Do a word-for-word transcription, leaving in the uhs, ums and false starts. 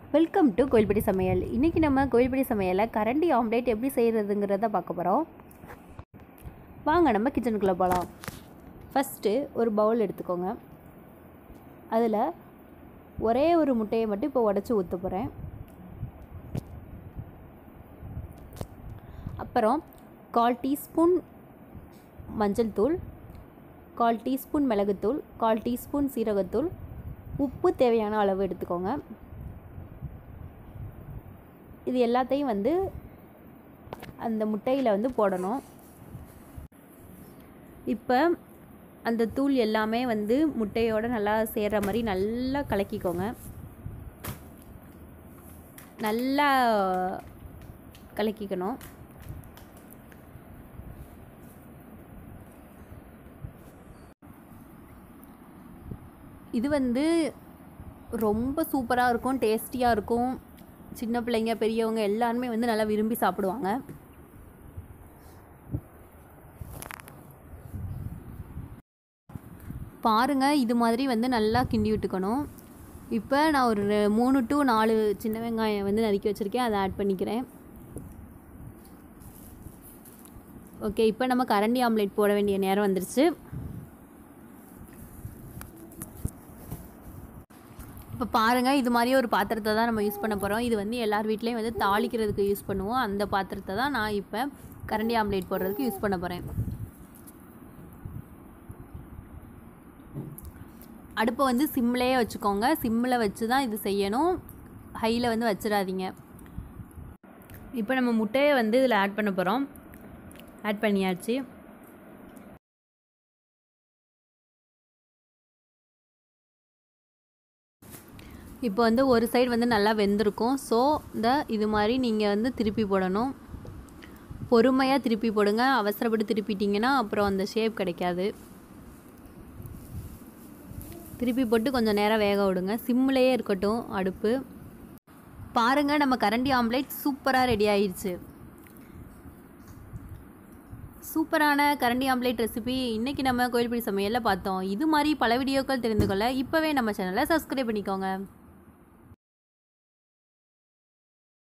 Welcome to கோயில்படி சமையல். இன்றைக்கி நம்ம கோயில்படி சமையலில் கரண்டி ஆம்லேட் எப்படி செய்கிறதுங்கிறத பார்க்க போகிறோம். வாங்க நம்ம கிச்சனுக்குள்ளே போகலாம். ஃபஸ்ட்டு ஒரு பவுல் எடுத்துக்கோங்க. அதில் ஒரே ஒரு முட்டையை மட்டும் இப்போ உடச்சி ஊற்ற போகிறேன். அப்புறம் கால் டீஸ்பூன் மஞ்சள் தூள், கால் டீஸ்பூன் மிளகுத்தூள், கால் டீஸ்பூன் சீரகத்தூள், உப்பு தேவையான அளவு எடுத்துக்கோங்க. இது எல்லாத்தையும் வந்து அந்த முட்டையில் வந்து போடணும். இப்போ அந்த தூள் எல்லாமே வந்து முட்டையோடு நல்லா சேர்கிற மாதிரி நல்லா கலக்கிக்கோங்க. நல்லா கலக்கிக்கணும். இது வந்து ரொம்ப சூப்பராக இருக்கும், டேஸ்டியாக இருக்கும். சின்ன பிள்ளைங்க பெரியவங்க எல்லாருமே வந்து நல்லா விரும்பி சாப்பிடுவாங்க. பாருங்கள், இது மாதிரி வந்து நல்லா கிண்டி விட்டுக்கணும். இப்போ நான் ஒரு மூணு டு நாலு சின்ன வெங்காயம் வந்து நறுக்கி வச்சுருக்கேன், அதை ஆட் பண்ணிக்கிறேன். ஓகே, இப்போ நம்ம கரண்டி ஆம்லேட் போட வேண்டிய நேரம் வந்துருச்சு. இப்போ பாருங்கள், இது மாதிரி ஒரு பாத்திரத்தை தான் நம்ம யூஸ் பண்ண போகிறோம். இது வந்து எல்லார் வீட்லேயும் வந்து தாளிக்கிறதுக்கு யூஸ் பண்ணுவோம். அந்த பாத்திரத்தை தான் நான் இப்போ கரண்டி ஆம்லேட் போடுறதுக்கு யூஸ் பண்ண போகிறேன். அடுப்பை வந்து சிம்லேயே வச்சுக்கோங்க. சிம்மில் வச்சு தான் இது செய்யணும், ஹையில் வந்து வச்சிடாதீங்க. இப்போ நம்ம முட்டையை வந்து இதில் ஆட் பண்ண போகிறோம். ஆட் பண்ணியாச்சு. இப்போ வந்து ஒரு சைடு வந்து நல்லா வெந்திருக்கும். ஸோ இந்த இது மாதிரி நீங்கள் வந்து திருப்பி போடணும். பொறுமையாக திருப்பி போடுங்க. அவசரப்பட்டு திருப்பிட்டிங்கன்னா அப்புறம் அந்த ஷேப் கிடைக்காது. திருப்பி போட்டு கொஞ்சம் நேரம் வேக விடுங்க. சிம்லேயே இருக்கட்டும் அடுப்பு. பாருங்கள், நம்ம கரண்டி ஆம்லேட் சூப்பராக ரெடி ஆயிடுச்சு. சூப்பரான கரண்டி ஆம்லேட் ரெசிபி இன்றைக்கி நம்ம கோயில்படி சமையலில் பார்த்தோம். இது மாதிரி பல வீடியோக்கள் தெரிந்து கொள்ள இப்போவே நம்ம சேனலை சப்ஸ்கிரைப் பண்ணிக்கோங்க.